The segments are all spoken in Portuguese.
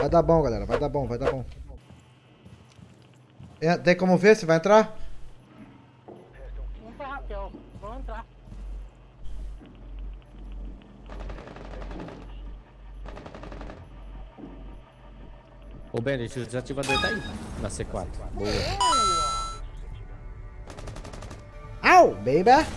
Vai dar bom, galera. Vai dar bom, vai dar bom. Tem como ver se vai entrar? Vamos pra Raquel. Vamos entrar. Ô, Bennett, o desativador tá aí. Na C4. Boa. Au, baby!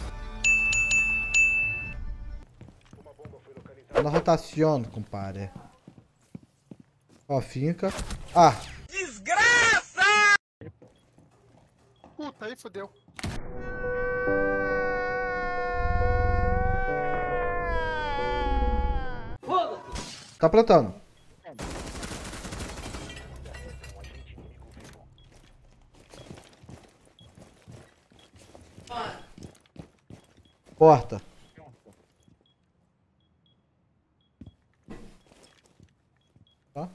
Tô na rotação, compadre. Ó, finca. Ah! Desgraça! Puta, aí fodeu. Tá plantando. Porta. Tá?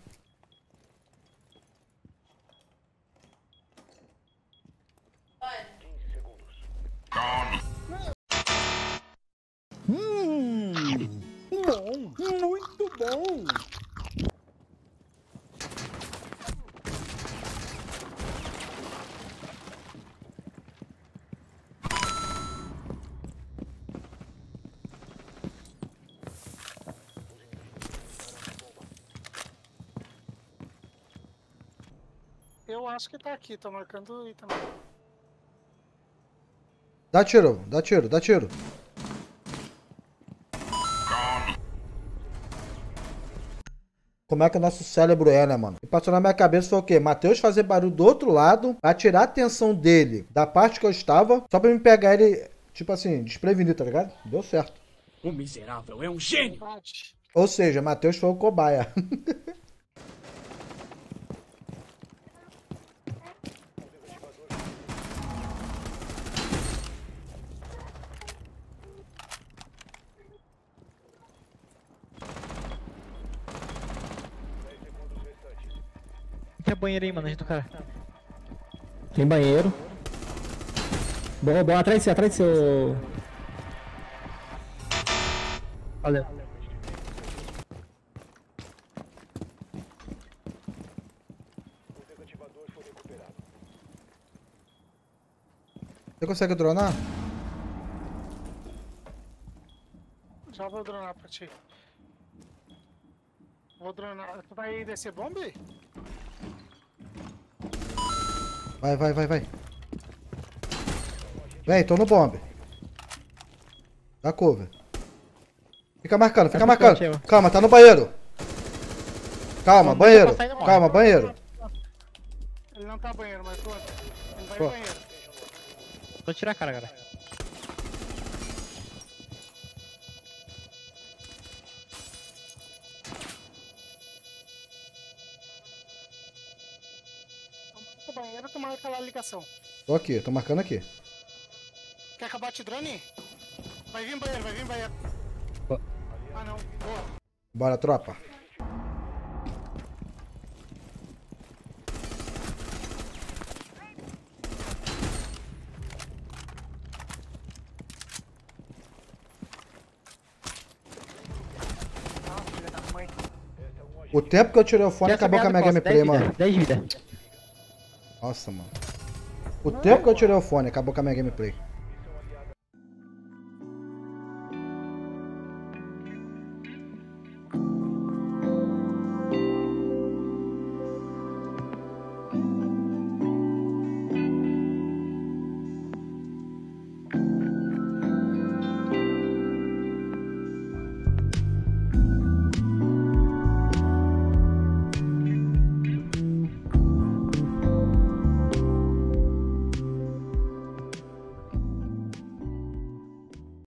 Bom, muito bom. Eu acho que tá aqui, tô marcando aí também. Dá tiro, dá tiro, dá tiro. Como é que o nosso cérebro é, né, mano? E passou na minha cabeça foi o quê? Matheus fazer barulho do outro lado pra tirar a atenção dele da parte que eu estava, só pra me pegar ele, tipo assim, desprevenido, tá ligado? Deu certo. O miserável é um gênio! Ou seja, Matheus foi o cobaia. Tem banheiro aí, mano, a gente do cara. Tem banheiro. Bom, bom, atrás de seu. Valeu. Você consegue dronar? Já vou dronar pra ti. Vou dronar. Tu vai descer bomba aí? Vai, vai, vai, vai. Vem, tô no bombe. Dá cover. Fica marcando, fica marcando. Calma, tá no banheiro. Calma, banheiro. Calma, banheiro. Ele não tá banheiro, mas pronto. Ele vai Pô. no banheiro. Vou tirar a cara, cara. No banheiro, tu marca lá a ligação. Tô aqui, tô marcando aqui. Quer que eu bote drone? Vai vir banheiro, vai vir banheiro. Pô. Ah não, boa. Bora, tropa. Ah, filha da mãe. O tempo que eu tirei o fone acabou com a minha gameplay, mano. 10 vida. Nossa, mano. O tempo que eu tirei o fone acabou com a minha gameplay.